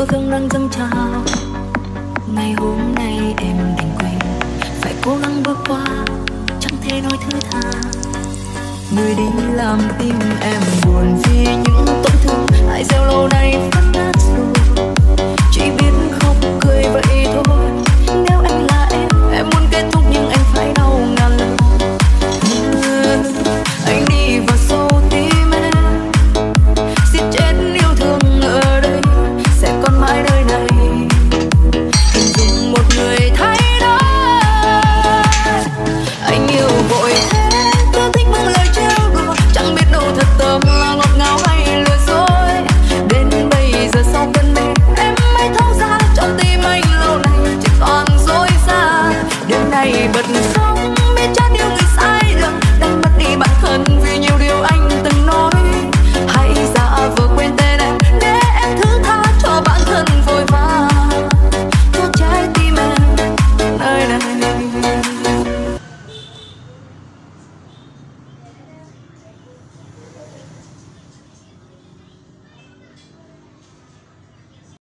yêu thương đang dâng trào. Ngày hôm nay em đành quên, phải cố gắng bước qua, chẳng thể nói thứ tha. Người đi làm tim em buồn vì những tổn thương